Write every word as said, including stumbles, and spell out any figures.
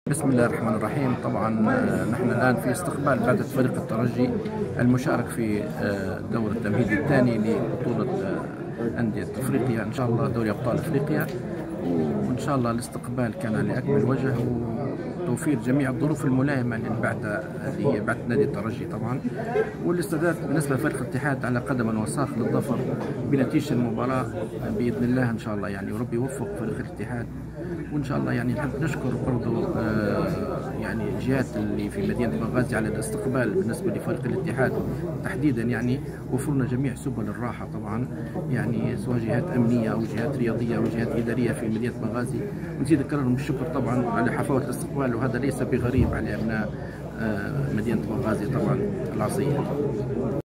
بسم الله الرحمن الرحيم. طبعا نحن الآن في استقبال بعثة فريق الترجي المشارك في الدور التمهيدي الثاني لبطولة أندية أفريقيا، إن شاء الله دوري أبطال أفريقيا. وإن شاء الله الاستقبال كان لأكمل وجه وتوفير جميع الظروف الملائمة للبعثة اللي هي بعثة نادي الترجي طبعا، والاستعداد بالنسبة لفريق الاتحاد على قدم وساق للظفر بنتيجة المباراة بإذن الله إن شاء الله يعني، وربي يوفق فريق الاتحاد. وإن شاء الله يعني نحب نشكر برضو يعني الجهات اللي في مدينة بنغازي على الاستقبال بالنسبة لفريق الاتحاد تحديدا، يعني وفرنا جميع سبل الراحة طبعا، يعني سواء جهات أمنية أو جهات رياضية أو جهات إدارية في مدينة بنغازي. ونزيد نكررهم الشكر طبعا على حفاوة الاستقبال، وهذا ليس بغريب على أبناء مدينة بنغازي طبعا العصية.